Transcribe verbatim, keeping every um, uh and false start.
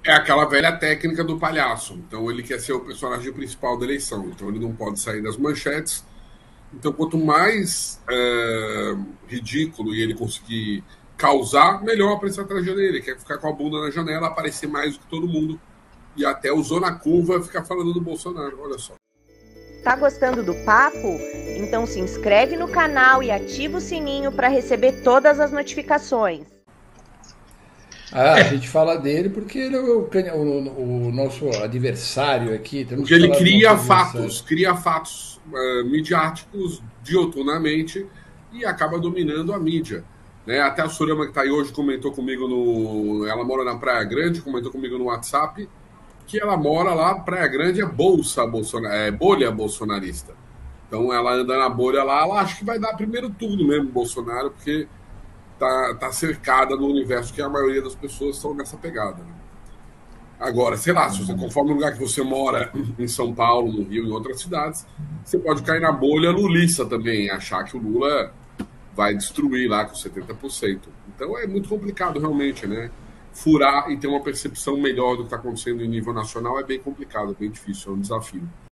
É aquela velha técnica do palhaço. Então ele quer ser o personagem principal da eleição. Então ele não pode sair das manchetes. Então quanto mais é, ridículo e ele conseguir causar, melhor para a estratégia dele. Ele quer ficar com a bunda na janela, aparecer mais do que todo mundo. E até usou na curva ficar falando do Bolsonaro. Olha só. Tá gostando do papo? Então se inscreve no canal e ativa o sininho para receber todas as notificações. Ah, a gente fala dele porque ele é o, o, o nosso adversário aqui. Temos Porque que ele falar do cria nosso adversário. fatos, cria fatos uh, midiáticos dioturnamente e acaba dominando a mídia. Né? Até a Surama que está aí hoje comentou comigo no. Ela mora na Praia Grande, comentou comigo no WhatsApp que ela mora lá, Praia Grande é bolsa bolsonarista, é bolha bolsonarista. Então ela anda na bolha lá, ela acha que vai dar primeiro turno mesmo Bolsonaro, porque tá, tá cercada no universo que a maioria das pessoas estão nessa pegada. Né? Agora, sei lá, se você, conforme o lugar que você mora, em São Paulo, no Rio, em outras cidades, você pode cair na bolha lulista também, achar que o Lula vai destruir lá com setenta por cento. Então é muito complicado realmente, né? Furar e ter uma percepção melhor do que está acontecendo em nível nacional é bem complicado, é bem difícil, é um desafio.